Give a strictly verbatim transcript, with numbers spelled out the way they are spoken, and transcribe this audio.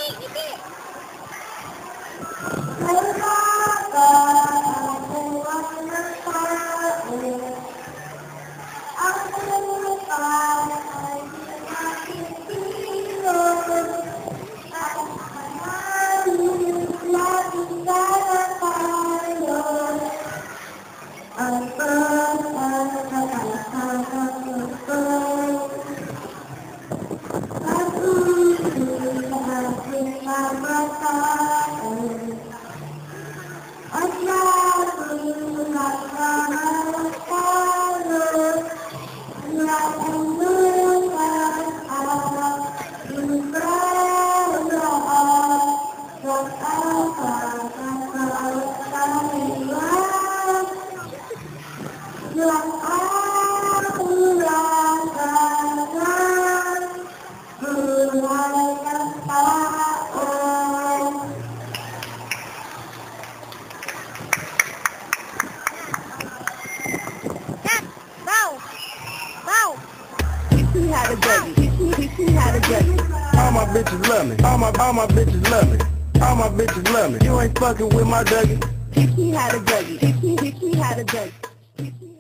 me how to judge it. Teach me how to judge it. All my bitches love me. All my all my bitches love me. All my bitches love me. You ain't fucking with my Dougie. Teach me how to judge it. Teach me, teach me how to judge it.